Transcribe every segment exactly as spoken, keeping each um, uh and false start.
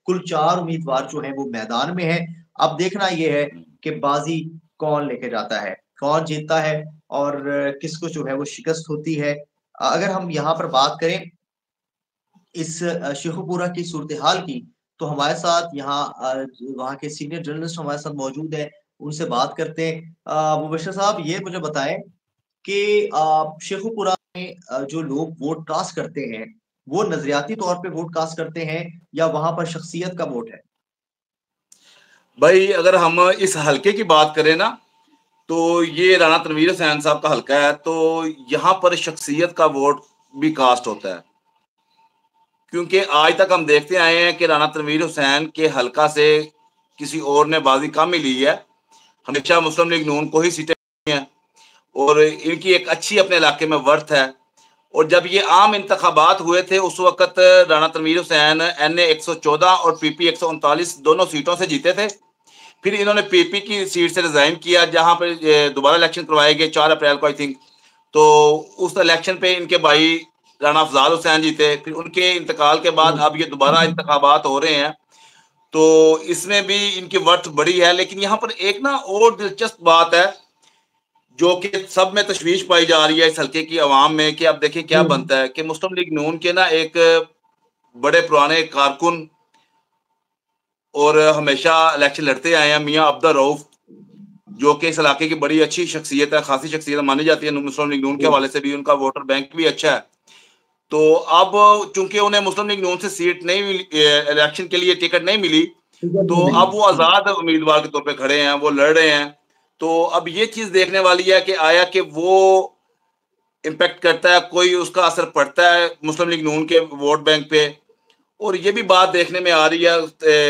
कुल चार उम्मीदवार जो है वो मैदान में है। अब देखना ये है कि बाजी कौन लेके जाता है, कौन जीतता है और किसको जो है वो शिकस्त होती है। अगर हम यहाँ पर बात करें इस शेखुपुरा की सूरत हाल की, तो हमारे साथ यहाँ वहाँ के सीनियर जर्नलिस्ट हमारे साथ मौजूद है, उनसे बात करते हैं। मुबशर साहब, ये मुझे बताएं कि शेखुपुरा में जो लोग वोट कास्ट करते हैं वो नजरियाती तौर पे वोट कास्ट करते हैं या वहां पर शख्सियत का वोट है? भाई अगर हम इस हलके की बात करें ना, तो ये राणा तनवीर हुसैन साहब का हलका है, तो यहाँ पर शख्सियत का वोट भी कास्ट होता है। क्योंकि आज तक हम देखते आए हैं कि राणा तनवीर हुसैन के हलका से किसी और ने बाजी कम ही ली है, हमेशा मुस्लिम लीग नून को ही सीटें हैं और इनकी एक अच्छी अपने इलाके में वर्थ है। और जब ये आम इंतखाबात हुए थे उस वक्त राणा तनवीर हुसैन एन ए एक सौ चौदह और पी पी एक सौ उनतालीस दोनों सीटों से जीते थे। फिर इन्होंने पी पी की सीट से रिजाइन किया, जहां पर दोबारा इलेक्शन करवाए गए चार अप्रैल को आई थिंक। तो उस इलेक्शन पे इनके भाई राणा अफजाल हुसैन जीते। फिर उनके इंतकाल के बाद अब ये दोबारा इंतखाबात हो रहे हैं, तो इसमें भी इनकी वर्थ बड़ी है। लेकिन यहाँ पर एक ना और दिलचस्प बात है जो कि सब में तशवीश पाई जा रही है इस हल्के की आवाम में, कि अब देखिए क्या बनता है कि मुस्लिम लीग नून के ना एक बड़े पुराने कारकुन और हमेशा इलेक्शन लड़ते आए हैं मियां अब्दुल रऊफ, जो कि इस इलाके की बड़ी अच्छी शख्सियत है, खासी शख्सियत मानी जाती है मुस्लिम लीग नून के हवाले से भी। उनका वोटर बैंक भी अच्छा है। तो अब चूंकि उन्हें मुस्लिम लीग नून से सीट नहीं मिली, इलेक्शन के लिए टिकट नहीं मिली, तो अब वो आजाद उम्मीदवार के तौर पे खड़े हैं, वो लड़ रहे हैं। तो अब ये चीज देखने वाली है कि आया कि वो इम्पैक्ट करता है, कोई उसका असर पड़ता है मुस्लिम लीग नून के वोट बैंक पे। और ये भी बात देखने में आ रही है,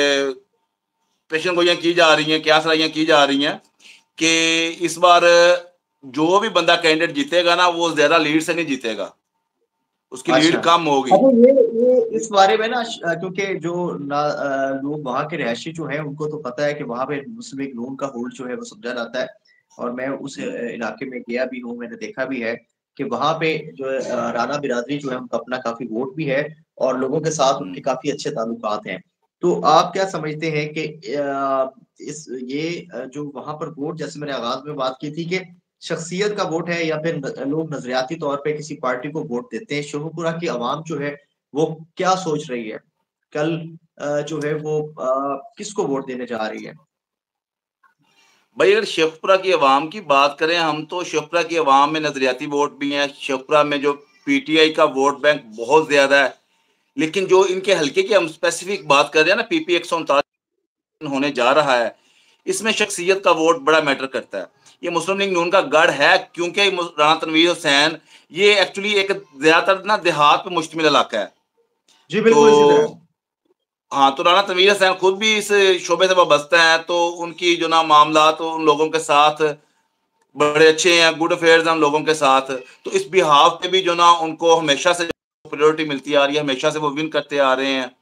पेशन गोइयां की जा रही हैं, क्या सलाहियां की जा रही हैं कि इस बार जो भी बंदा कैंडिडेट जीतेगा ना, वो ज्यादा लीड से नहीं जीतेगा, उसकी अच्छा। लीड कम होगी। अच्छा, ये ये इस बारे में ना, क्योंकि जो लोग वहाँ के रहशी जो हैं उनको तो पता है कि वहाँ पे मुस्लिम लीग नून का होल्ड जो है वो समझा जाता है, और मैं उस इलाके में गया भी हूँ, मैंने देखा भी है कि वहाँ पे जो राणा बिरादरी जो है उनका अपना काफी वोट भी है और लोगों के साथ उनके काफी अच्छे ताल्लुकात हैं। तो आप क्या समझते हैं कि इस ये जो वहां पर वोट, जैसे मैंने आगाज में बात की थी कि शख्सियत का वोट है या फिर लोग नजरियाती तौर पे किसी पार्टी को वोट देते हैं, शेखुपुरा की आवाम जो है वो क्या सोच रही है, कल जो है वो किसको वोट देने जा रही है? भाई अगर शेखपुरा की आवाम की बात करें हम, तो शेखपुरा की आवाम में नजरियाती वोट भी हैं। शेखपुरा में जो पीटीआई का वोट बैंक बहुत ज्यादा है, लेकिन जो इनके हल्के की हम स्पेसिफिक बात कर रहे हैं ना, पीपी एक सौ उनतालीस होने जा रहा है, इसमें शख्सियत का वोट बड़ा मैटर करता है। ये मुस्लिम लीग नून का गढ़ है, क्योंकि राणा तनवीर हुसैन ये एक्चुअली एक ज्यादातर ना देहात पे मुश्तमिल इलाका है। जी बिल्कुल इसी तरह। हाँ, तो राणा तनवीर हुसैन खुद भी इस शोबे से वाबस्ता है, तो उनकी जो ना मामला तो उन लोगों के साथ बड़े अच्छे हैं, गुड अफेयर्स हैं उन लोगों के साथ। तो इस बिहाफ पे भी जो ना उनको हमेशा से प्रायोरिटी मिलती आ रही है, हमेशा से वो विन करते आ रहे हैं।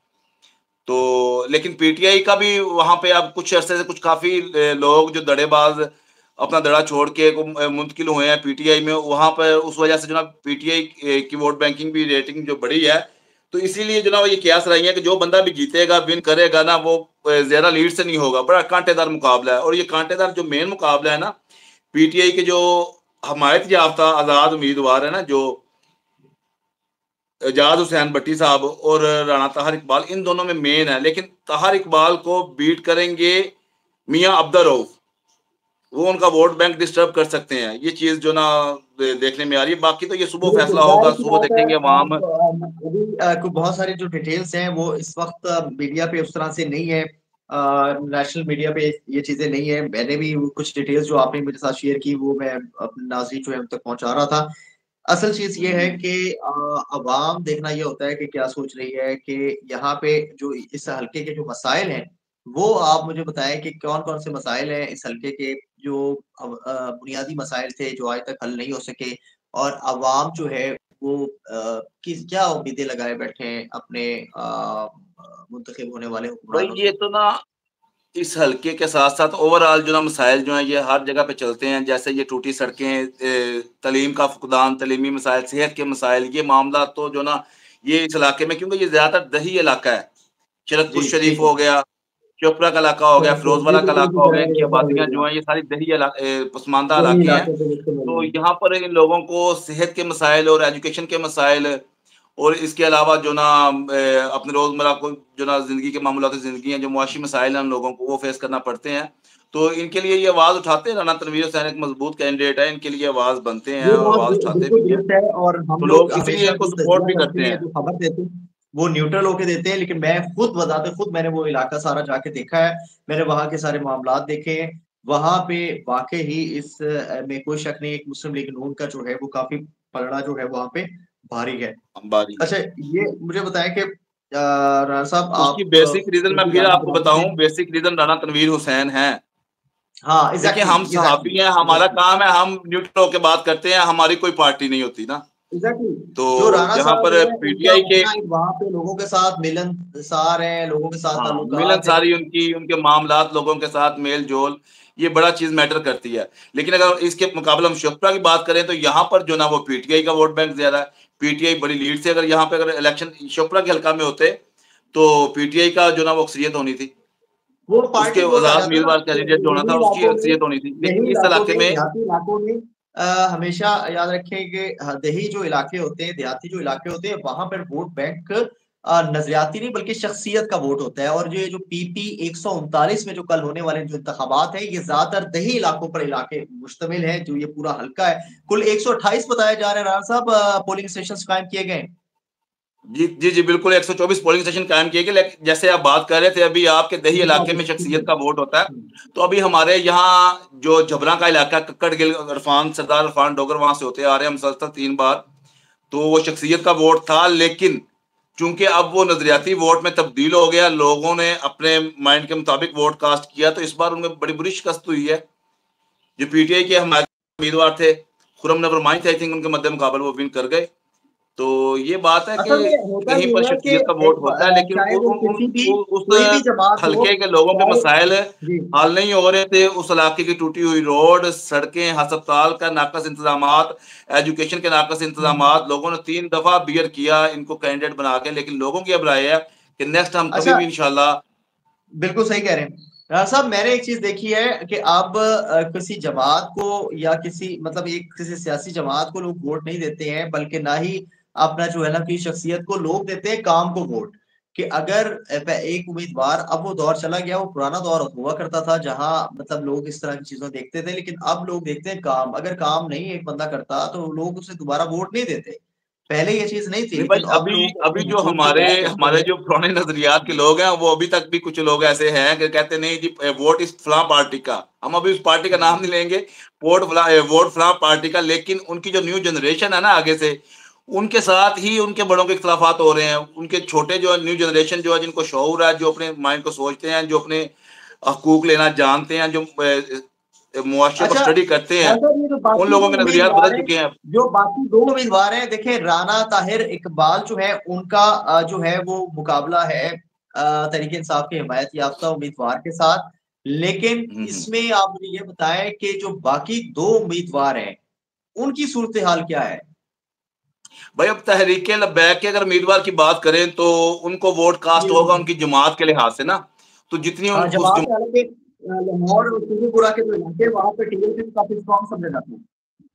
तो लेकिन पीटीआई का भी वहां पे अब कुछ अरसे से कुछ काफी लोग जो दड़ेबाज अपना दड़ा छोड़ के मुंतकिल हुए हैं पीटीआई में, वहां पर उस वजह से जो ना पीटीआई की वोट बैंकिंग भी रेटिंग जो बड़ी है। तो इसीलिए जो ना ये कयास रही है कि जो बंदा भी जीतेगा, विन करेगा ना, वो ज्यादा लीड से नहीं होगा। बड़ा कांटेदार मुकाबला है, और ये कांटेदार जो मेन मुकाबला है ना, पीटीआई के जो हमायत याफ्ता आजाद उम्मीदवार है ना, जो एजाज हुसैन भट्टी साहब और राणा ताहर इकबाल, इन दोनों में मेन है। लेकिन ताहर इकबाल को बीट करेंगे मियां अब्दुल रऊफ, वो उनका वोट बैंक डिस्टर्ब कर सकते हैं। ये चीज जो ना देखने में आ रही है। बाकी तो ये सुबह फैसला होगा, सुबह देखेंगे वहां। अभी बहुत सारी जो डिटेल्स हैं वो इस वक्त मीडिया पे उस तरह से नहीं है, नेशनल मीडिया पे ये चीजें नहीं है। मैंने भी कुछ डिटेल्स जो आपने मेरे साथ शेयर की वो मैं अपने नाज़रीन जो है उन तक पहुंचा रहा था। असल चीज ये है कि अवाम देखना ये होता है कि क्या सोच रही है, कि यहाँ पे जो इस हल्के के जो मसाइल हैं वो आप मुझे बताएं कि कौन कौन से मसाइल हैं इस हल्के के, जो बुनियादी मसाइल थे जो आज तक हल नहीं हो सके, और अवाम जो है वो किस क्या उम्मीदें लगाए बैठे हैं अपने मुंतखब होने वाले हुक्मरानों से। ये तो ना इस हल्के के साथ साथ ओवरऑल जो ना मसाइल जो हैं ये हर जगह पे चलते हैं। जैसे ये टूटी सड़कें, तलीम का फुकदान, तलीमी मसाइल, सेहत के मसाइल, ये मामला तो जो ना ये इस इलाके में, क्योंकि ये ज्यादातर दही इलाका है, जी, शरदपुर शरीफ ठीक है। हो गया, शेखपुरा का इलाका हो गया, ये फिरोजवाला तो का बिल्कुल इलाका हो गया, मैंने इनकी देखा है आबादियाँ जो एरिया। हैं ये सारी दही इला ए, पसमानदा दही इलाके हैं। इलाके से बिल्कुल मिल तो रहे हैं। यहाँ पर इन लोगों को सेहत के मसाइल और एजुकेशन के मसाइल और इसके अलावा जो ना अ, अपने रोज़मर्रा को जो ना ज़िंदगी के मामूलाती ज़िंदगी हैं, जो मुआशी मसाइल हैं उन लोगों को वो फेस करना पड़ते हैं। तो इनके लिए ये आवाज़ उठाते हैं, राना तनवीर हुसैन एक मज़बूत कैंडिडेट है, इनके लिए आवाज़ बनते हैं ये और बात आवाज़ बि उठाते बिल्कुल भी हैं। दुरुस्त है और हम तो लोग लोग इसीलिए हमेशा इनको जो सपोर्ट तज्ज़िया भी करते करते हैं, हैं। जो खबर देते हैं, वो न्यूट्रल होके देते हैं, लेकिन मैं खुद बताते खुद मैंने वो इलाका सारा जाके देखा है, मैंने वहाँ के सारे मामलात देखे हैं। वहाँ पे वाक़ई ही इस अ, में कोई शक नहीं है कि मुस्लिम लीग नून का जो है वो काफ़ी पलड़ा जो है वहाँ पे भारी है। अंबारी है। अच्छा, ये मुझे बताएँ कि अ, राना साहब उसकी आप बेसिक रीज़न मैं क्योंकि फिर राना आपको प्रताप बताऊँ, सिंह बेसिक रीज़न राना तनवीर हुसैन हैं। हाँ, देखिए एग्ज़ैक्टली, हम एग्ज़ैक्टली, सहाफ़ी हैं, हमारा एग्ज़ैक्टली। काम है हम न्यूट्रल होके बात करते हैं, हमारी कोई पार्टी नहीं होती ना। एग्ज़ैक्टली, जो तो राना यहाँ साहब पर हैं, उनका पीटीआई के अपना एक वहाँ पे लोगों के साथ मिलनसार है, लोगों के साथ हाँ, ताल्लुकात है। मिलनसारी उनकी, उनके मामलात लोगों के साथ मेल-जोल, ये बड़ा चीज़ मैटर करती है। लेकिन अगर इसके मुकाबले हम शेखपुरा की बात करें तो यहाँ पर जो ना वो पीटीआई का वोट बैंक ज़्यादा है। पीटीआई बड़ी लीड से अगर यहाँ पे अगर इलेक्शन शेखपुरा के हल्का में होते, तो पीटीआई का जो ना वो अक्सरियत होनी थी। वो उसके पार्टी वोट आ आज़ाद जाता ना, उम्मीदवार तो कैंडिडेट जो होना यही था, उसकी इलाकों में अक्सरियत होनी थी। यही लेकिन इस इलाकों इलाके में, में देहाती इलाकों में अ, हमेशा याद रखें कि ह देही जो इलाके होते हैं, देहाती जो इलाके होते हैं, वहाँ पर वोट बैंक अ, नज़रियाती नहीं बल्कि शख्सियत का वोट होता है और जो ये जो पीपी एक सौ उनतालीस में जो कल होने वाले जो इंतखाबात हैं, ये ज़्यादातर दही इलाकों पर इलाके मुश्तमिल है, जो ये पूरा हल्का है। कुल एक सौ अट्ठाईस बताया जा रहा है राना साहब अ, पोलिंग स्टेशंस कायम किए गए हैं। जी, जी, जी, बिल्कुल एक सौ चौबीस पोलिंग स्टेशन कायम किए गए, लेकिन जैसे आप बात कर रहे थे अभी आपके दही इलाके में शख्सियत का वोट होता है। तो अभी हमारे यहाँ जो जबरा का इलाका कक्कड़ गिल इरफान सरदार इरफान डोगर वहाँ से होते आ रहे हैं मुसलसल तीन बार। तो वो शख्सियत का वोट था, लेकिन चूँकि अब वो नज़रियाती वोट में तब्दील हो गया, लोगों ने अपने माइंड के मुताबिक वोट कास्ट किया, तो इस बार उनमें बड़ी बुरी शिकस्त हुई है। जो पीटीआई के हमारे उम्मीदवार थे, खुर्रम नवर माहित आई थिंक उनके मद्दे मुकाबले वो विन कर गए। तो ये बात है कि असल में होता कहीं ये पर है कि शख्सियत का एक वोट होता है, अ, लेकिन चाहे उ वो उ उन किसी भी उ उस कोई भी जमात हो, हल्के के लोगों के चाहे मसाइल जी। हल नहीं हो रहे थे। उस इलाके की टूटी हुई रोड, सड़कें, अस्पताल का नाक़स इंतज़ामात, एजुकेशन के नाक़स इंतज़ामात, लोगों ने तीन दफ़ा बियर किया इनको कैंडिडेट बना के, लेकिन लोगों की अब राय है कि नेक्स्ट हम कभी अच्छा भी इंशाल्लाह बिल्कुल सही कह रहे हैं। राणा साहब मैंने एक चीज़ देखी है कि अब अ, किसी जमात को या किसी मतलब एक किसी सियासी जमात को लोग वोट नहीं देते हैं, बल्कि ना ही अपना जो है ना कि शख्सियत को लोग देते हैं, काम को वोट। कि अगर अ, प एक उम्मीदवार अब वो दौर चला गया, वो पुराना दौर हुआ करता था जहाँ मतलब लोग इस तरह की चीज़ें देखते थे, लेकिन अब लोग देखते हैं काम। अगर काम नहीं एक बंदा करता, तो लोग उसे दोबारा वोट नहीं देते। पहले ये चीज़ नहीं थी, नहीं भाई, लेकिन अब अभी लोग अभी अपने जो हकूक की हमारे तलाश करते हमारे हैं। जो पुराने नज़रियात के लोग हैं, वो अभी तक भी कुछ लोग ऐसे हैं कि कहते नहीं जी अ, वोट इस फलाँ पार्टी का। हम अभी उस पार्टी का नाम नहीं लेंगे, वोट फलाँ अ, वोट फलाँ पार्टी का, लेकिन उनकी जो न्यू जनरेशन है ना आगे से, उनके साथ ही उनके बड़ों के इख्तिलाफ़ात हो रहे हैं। उनके छोटे जो न्यू जनरेशन जो है, जिनको शऊर है, जो अपने माइंड को सोचते हैं, जो अपने हकूक लेना जानते हैं, जो अ अ, मुआशरे को अच्छा, स्टडी करते हैं, ऐसा ये जो उन बाकी लोगों जो के नज़रियात उम्मीदवार बदल हैं चुके हैं। जो बाकी दो उम्मीदवार हैं, देखिए राना ताहिर इकबाल जो है उनका अ, जो है वो मुकाबला है अ, तहरीक इंसाफ के हिमायत याफ्ता उम्मीदवार के साथ। लेकिन हुँ, हुँ। इसमें आप मुझे ये बताएँ कि जो बाकी दो उम्मीदवार हैं, उनकी सूरत-ए-हाल क्या है? भाई अब तहरीक लब्बैक के अगर उम्मीदवार की बात करें तो उनको वोट कास्ट जी, होगा जी। उनकी जमात के लिहाज से ना। तो जितनी उन हाँ, उस जमात जम है हालाँकि अ, लाहौर और शeikhupura के जो इलाके हैं, वहाँ पे टीएमसी को काफ़ी स्ट्रॉन्ग समझा जाता है।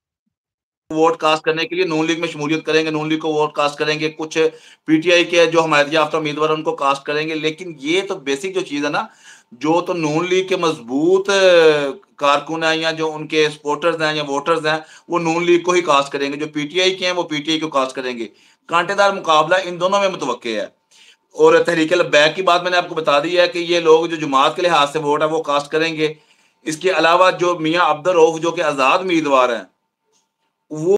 वोट कास्ट करने के लिए नून लीग में शमूलियत करेंगे, नून लीग को वोट कास्ट करेंगे, कुछ पीटीआई के जो हमायत याफ्ता उम्मीदवार हैं उनको कास्ट करेंगे। लेकिन ये तो बेसिक जो चीज़ है ना, जो तो नून लीग के मजबूत कारकुन हैं या जो उनके सपोर्टर्स हैं या वोटर्स हैं, वो नून लीग को ही कास्ट करेंगे। जो पीटीआई के हैं, वो पीटीआई को कास्ट करेंगे। कांटेदार मुकाबला इन दोनों में मुतवक्के है। और तहरीक लब्बैक की बात मैंने आपको बता दी है कि ये लोग जो जमात के लिहाज से वोट है वो कास्ट करेंगे। इसके अलावा जो मियाँ अब्दुल रऊफ जो कि आज़ाद उम्मीदवार हैं, वो